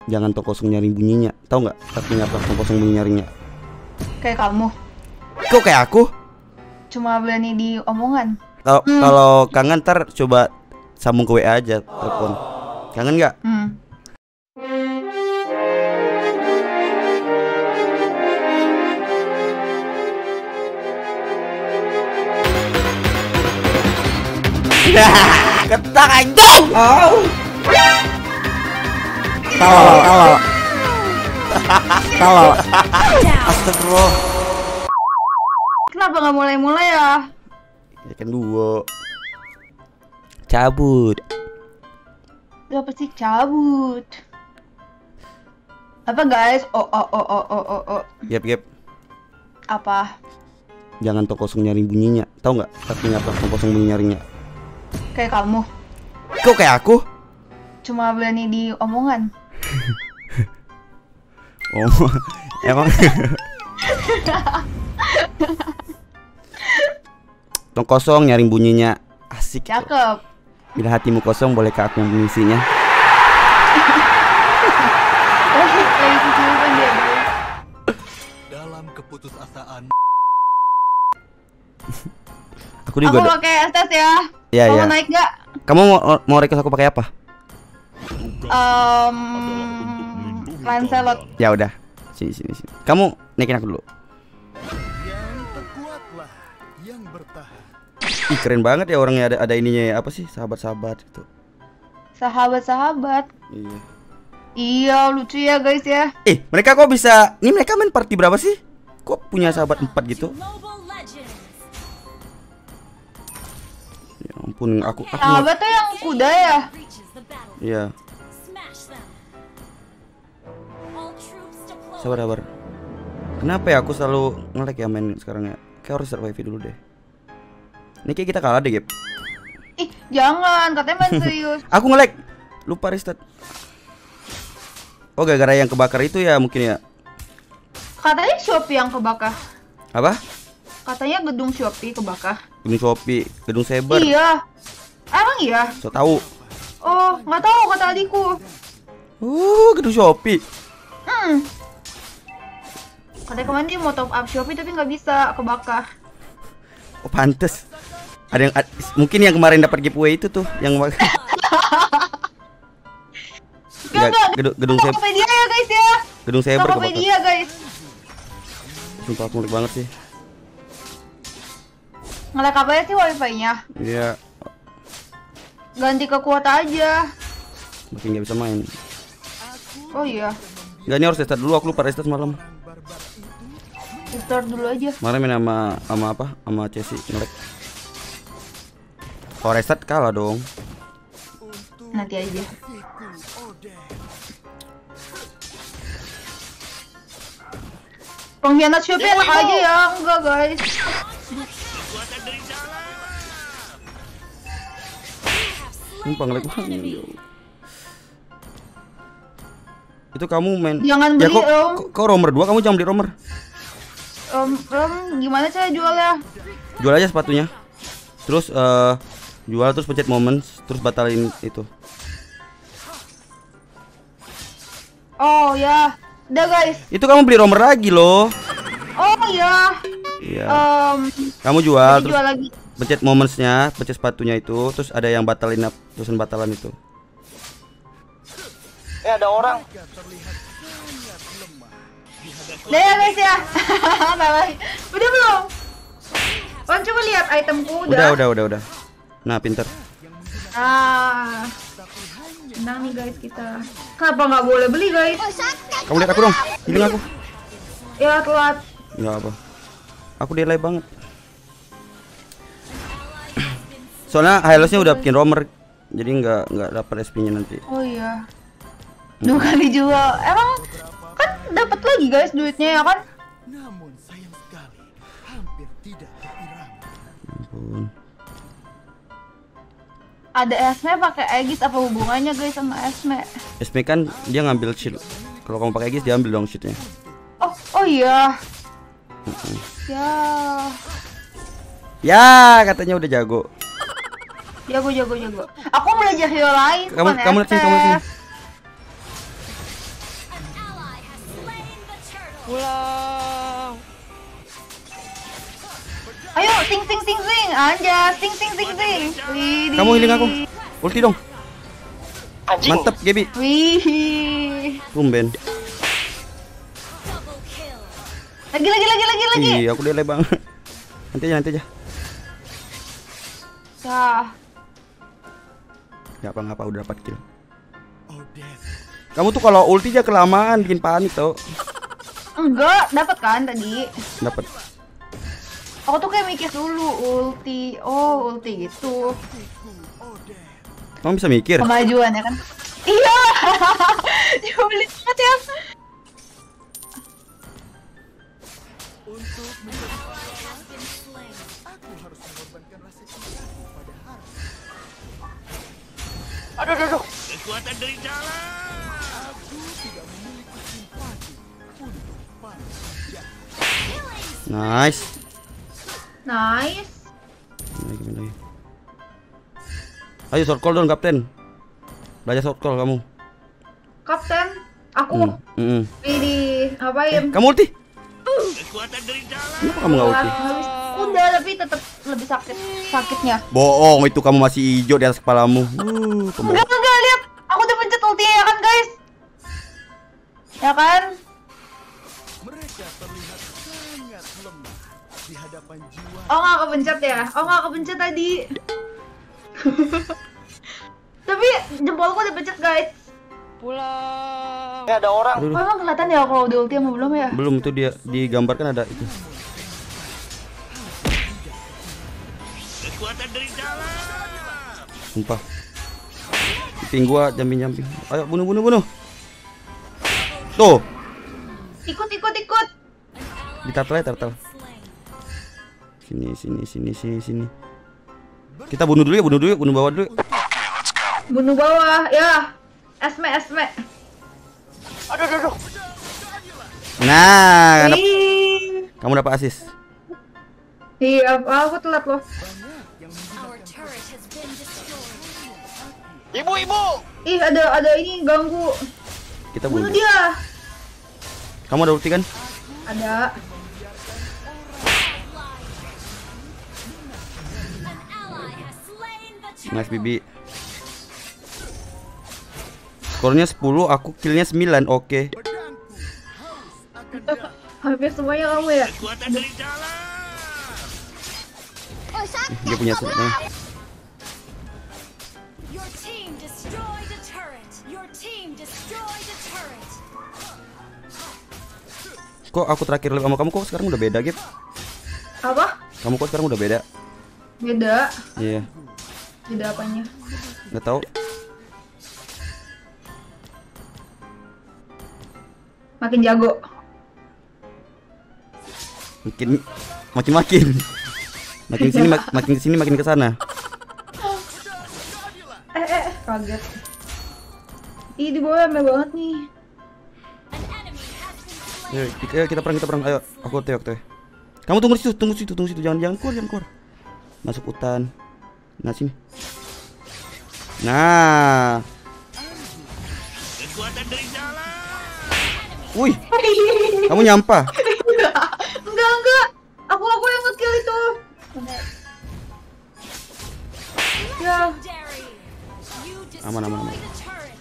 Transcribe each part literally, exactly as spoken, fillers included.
Jangan tong kosong nyaring bunyinya. Tahu nggak artinya apa tong kosong bunyi nyaringnya? Kayak kamu. Kok kayak aku? Cuma berani di omongan. Kalau Hmm. kalau kangen ntar coba sambung ke W A aja telepon. Kangen nggak? Hmm. Ketak anjing. Oh. Tolol, tolol. Tolol. Astagfirullah. Kenapa nggak mulai-mulai ya? Ya kan duo. Cabut. Apa sih cabut? Apa guys? Oh oh oh oh oh oh oh. Gap gap. Apa? Jangan tong kosong nyaring bunyinya. Tahu nggak artinya apa tong kosong bunyi nyaringnya? Kayak kamu. Kok kayak aku? Cuma berani di omongan. Oh, emang. Tong kosong nyaring bunyinya. Asik. Cakep. Bila hatimu kosong, bolehkah aku yang mengisinya? Lagi kesurupan dia guys. Dalam keputusasaan. Aku juga. Aku Aku pakai estes ya. Ya Mau ya. naik nggak? Kamu mau mau request aku pakai apa? Um, Lancelot. Ya udah. Sini sini sini. Kamu naikin aku dulu. Yang terkuatlah yang bertahan. Ih keren banget ya orangnya, ada ada ininya ya, apa sih sahabat-sahabat gitu. Sahabat-sahabat. Iya. Iya lucu ya guys ya. Eh mereka kok bisa? Ini mereka main party berapa sih? Kok punya sahabat empat gitu? Ya ampun aku aku nggak- Sahabat tuh yang kuda ya. Iya. Sabar sabar. Kenapa ya aku selalu nge-lag ya main sekarang ya? Kayak harus survive dulu deh. Ini kayak kita kalah deh, Gap. Ih jangan, katanya main serius. Aku nge-lag. Lupa restart. Oh, gara-gara yang kebakar itu ya mungkin ya. Katanya Shopee yang kebakar. Apa? Katanya gedung Shopee kebakar. Gedung Shopee, gedung Saber. Iya. Emang iya? So tahu. Oh nggak tahu kata adikku. Uh, gedung Shopee. Hmm. Katanya kemarin dia mau top up Shopee tapi nggak bisa, kebakar. Oh, pantes. Ada yang ad- mungkin yang kemarin dapat giveaway itu tuh yang Enggak, Nggak, enggak, gedung gedung Saber. Tokopedia ya guys ya. Gedung Saber kebakar. Tokopedia guys. Sumpah aku ngeri banget sih. Nge-lag apa ya sih wifi-nya? Iya, Ganti ke kuota aja. makin nggak bisa main. Oh iya, Nggak, ini harus restart dulu, aku lupa restart semalam. restart dulu aja. Kemarin main sama sama apa? Sama Chelsea nge-lag. Kalau restart kalah dong. Nanti aja. Pengkhianat Shopee enak aja ya, enggak guys. Sumpah nge-lag banget. Itu kamu main. Jangan Ya beli, kok, Om. kok, kok romer dua, kamu jangan beli romer. Om, Om, gimana cara jualnya? Jual aja sepatunya. Terus eh jual terus pencet moments, terus batalin itu. Oh ya, udah guys. Itu kamu beli romer lagi loh. Oh ya, Iya. um, Kamu jual terus jual lagi. pencet momentsnya, pencet sepatunya itu, terus ada yang batalin up, terusan batalan itu. Eh ada orang. Udah ya guys ya. Udah belum? Om coba lihat itemku udah. Udah, udah, udah, udah. Nah, pinter. Ah, menang nih guys kita. Kenapa nggak boleh beli guys? Kamu lihat aku dong, healing aku. Ya telat. Nggak apa. Aku delay banget. Soalnya highlightnya udah bikin romer, jadi nggak nggak dapat S P-nya nanti. Oh iya. Dua kali jual. Emang kan dapat lagi guys duitnya ya kan? Namun sayang sekali hampir tidak terkira. Ampun. Ada Esme pakai Aegis, apa hubungannya guys sama Esme? S P kan dia ngambil shield. Kalau kamu pakai Aegis dia ambil dong shieldnya. Oh, oh iya. Ya. Ya, katanya udah jago. Jago jago jago. Aku belajar hero lain. Kamu bukan kamu lihat sini, kamu lihat sini. Estes. Pulang. Ayo, sing sing sing sing, anjas, sing sing sing sing. Widih. Kamu healing aku. Ulti dong. Anjing. Mantep, Gaby. Wih. Tumben. Lagi lagi lagi lagi lagi. Ih, aku delay banget. Nanti aja, nanti aja. Yah. Gak apa-apa, udah dapat kill. Odette. Kamu tuh kalau ulti aja kelamaan bikin panik tau. Enggak, dapat kan tadi. Dapat. Aku tuh kayak mikir dulu ulti. Oh, ulti gitu. Kamu bisa mikir. Kemajuan ya kan? Iya. Nyebelin banget ya. Untuk menjadi aku harus mengorbankan rasa cintaku pada harta. Aduh, aduh, aduh. Kekuatan dari dalam. Aku tidak memiliki simpati untuk para jahat. Nice. Nice. Lagi, lagi. Ayo short call dong, Kapten. Belajar short call kamu. Kapten, aku. Hmm. Hmm. Widih, ngapain? Kamu ulti? Kekuatan dari dalam. Kenapa kamu nggak ulti? Habis- Udah, tapi tetap lebih sakit sakitnya. Bohong, itu kamu masih hijau di atas kepalamu. Uh, pembohong. Enggak, enggak, lihat. Aku udah pencet ultinya ya kan, guys? Ya kan? Mereka terlihat sangat lemah di hadapan jiwa. Oh, nggak kepencet ya? Oh, nggak kepencet tadi. Tapi jempolku udah pencet, guys. Pulang. Eh, ada orang. Aduh, Oh, emang kelihatan ya kalau udah ulti sama belum ya? belum, itu dia digambarkan ada itu. Kekuatan dari dalam. Sumpah. Ping gua jamping-jamping. Ayo bunuh bunuh bunuh. Tuh, Ikut, ikut, ikut. di turtle ya, turtle. Sini sini sini sini sini. Kita bunuh dulu ya, bunuh dulu ya, bunuh bawah dulu. Bunuh bawah, ya. Esme, esme. Aduh, aduh, aduh. Nah, dap- Ih. kamu dapat assist. Iya, aku telat loh. Ibu, ibu. Ih, ada ada ini ganggu. Kita Bunuh bunuh. dia. Kamu ada ulti kan? Ada. Nice Bibi. Skornya sepuluh, aku killnya sembilan. Oke. Hampir semuanya kamu ya. Kekuatan dari dalam. Dia punya sebenarnya. Your team destroyed a turret. Your team destroyed a turret. Kok aku terakhir live sama kamu kok sekarang udah beda, Gip? Apa? Kamu kok sekarang udah beda? Beda. Iya, Beda apanya? nggak tahu. Makin jago. Makin makin makin. Makin sini mak- makin kesini makin kesana. Eh, eh, eh, kaget. Ih, di bawah rame banget nih. Ayo, kita, ayo, kita perang, kita perang. Ayo, aku teh, aku teh. Kamu tunggu di situ, tunggu di situ, tunggu di situ. Jangan jangan keluar, jangan keluar. Masuk hutan. Nah, sini. Nah. Kekuatan dari dalam. Wih. Kamu nyampah. Enggak, enggak. Aku aku yang nge-kill itu. Ya. Legendary. You Aman, aman, aman. destroyed a turret.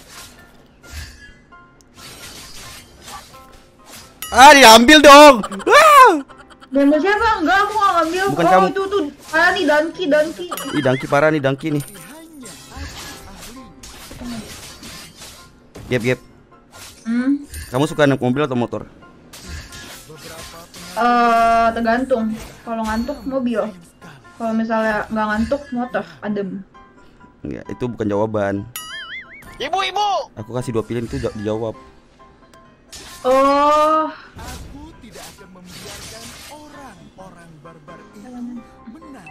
Ah, diambil dong. Wah. Demo siapa? Enggak, aku nggak ngambil. Bukan oh, kamu. itu tuh. Ah, nih Danki, Danki. Ih, Dangki parah nih, Dangki nih. Gap, gap. Hmm. Kamu suka naik mobil atau motor? Eh, tergantung. Kalau ngantuk mobil. Kalau misalnya nggak ngantuk motor, adem. Enggak, itu bukan jawaban. Ibu, ibu. Aku kasih dua pilihan itu ja- dijawab. Oh, Aku tidak akan membiarkan orang-orang barbar itu menang.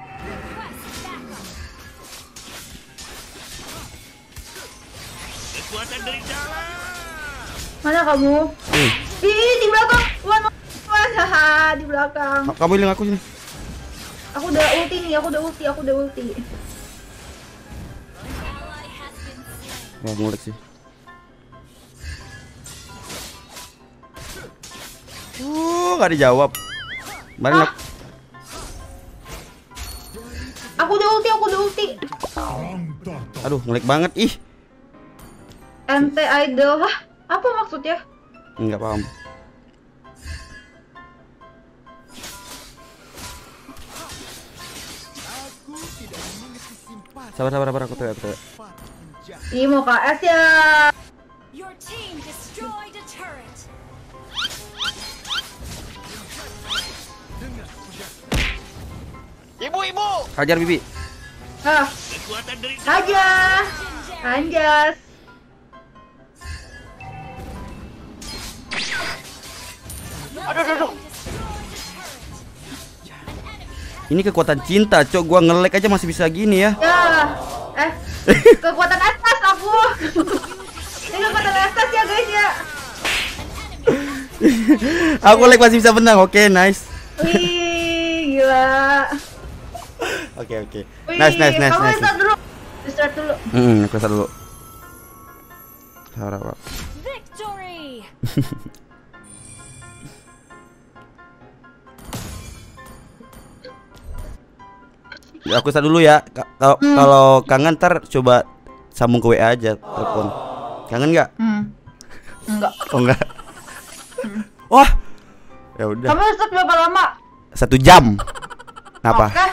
Kekuatan dari dalam. mana kamu? Nih, Ih, di belakang. Wan, wan, haha, di belakang. ka- kamu healing aku sini. Aku udah ulti nih, aku udah ulti, aku udah ulti. Wah, ngulek sih. Uh, gak dijawab. Mana? Ah. Aku udah ulti, aku udah ulti. Aduh, ngelag banget ih. N T idol. Hah? Apa maksudnya? Enggak paham. Aku tidak memiliki simpati. Sabar sabar sabar aku tuh, aku tuh. Ih, mau K S ya. Your team destroyed a turret. Ibu, ibu. Hajar Bibi. Hah, Kekuatan dari aja. Anjas. Aduh, aduh, aduh. Ini kekuatan cinta, cok. Gua nge-lag aja masih bisa gini ya. Ya. Eh, kekuatan atas aku. Ini kekuatan atas ya guys ya. Aku lag masih bisa menang. Oke, nice. Wih, gila. Oke, oke. Wih, Nice, nice, nice, kamu nice. start dulu. Start dulu. Hmm, aku start dulu. Sabar, sabar. Victory. Ya, aku start dulu ya. Ka- Kalau Hmm. kalau kangen ntar coba sambung ke W A aja telepon. Kangen nggak? Hmm. Enggak. Oh enggak. Wah. Ya udah. Kamu start berapa lama? Satu jam. Kenapa? Oke.